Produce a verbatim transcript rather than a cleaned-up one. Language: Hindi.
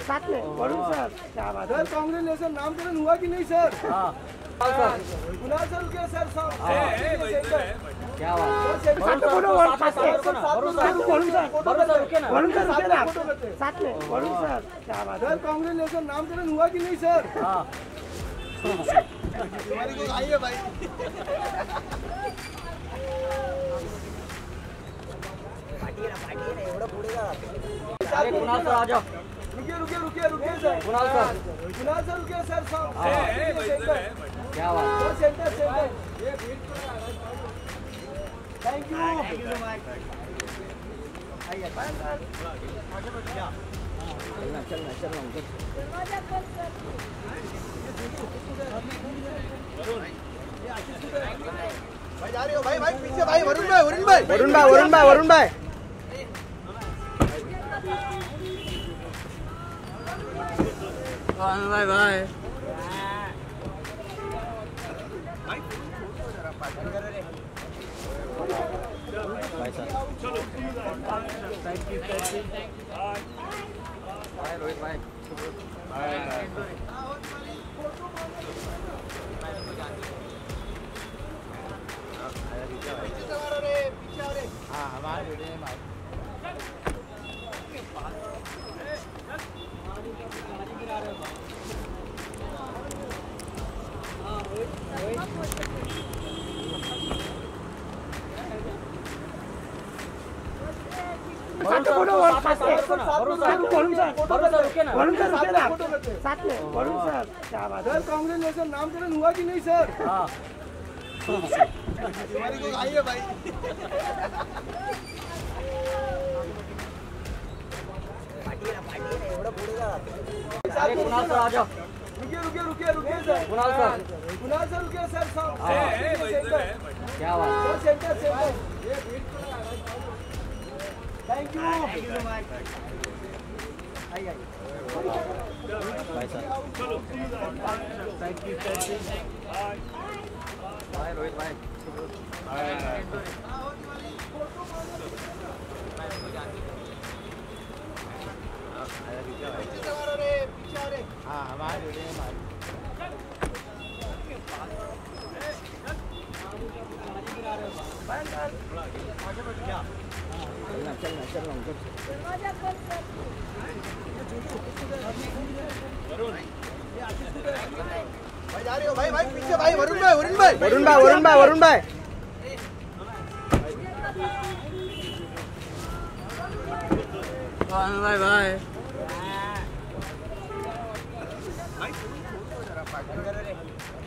साथ में वरुण सर, क्या बात है सर। कांग्रेचुलेशन, नामकरण हुआ कि नहीं सर? हाँ गुना सर के सर साहब क्या बात साथ में बोलो Varun sir, Varun sir, Varun sir, रुके ना वरुण सर रुके ना साथ में वरुण सर, क्या बात है सर। कांग्रेचुलेशन, नामकरण हुआ कि नहीं सर? हाँ तुम्हारी को आई है भाई। अरे कुणाल सर आ जाओ। रुकिए रुकिए रुकिए रुकिए sir. Kunal sir Guna sir के सर साहब क्या बात सर। Centre centre thank you. चलना चलना चलना उधर। भाई जा रहे हो भाई भाई पीछे भाई वरुण भाई वरुण भाई वरुण भाई वरुण भाई वरुण भाई बाय बाय बाय सर। चलो thank you thank you bye Rohit भाई बाय हाँ हमारे वीडियो में साथ में बोलो Varun sir, Varun sir, Varun sir, रुके ना वरुण सर रुके ना साथ में वरुण सर, क्या बात है सर। कांग्रेचुलेशन, नामकरण हुआ कि नहीं सर? हाँ तुम्हारी को आई है भाई। अरे कुणाल सर आ जाओ। रुकिए रुकिए रुकिए रुकिए sir. Kunal sir Guna sir के सर साहब क्या बात सर। Centre centre thank you. Bye sir. Thank you thank you bye Rohit भाई बाय हाँ हमारे वीडियो में चलना चलना चलना उधर। भाई जा रहे हो भाई भाई पीछे भाई वरुण भाई वरुण भाई वरुण भाई वरुण भाई वरुण भाई बाय बाय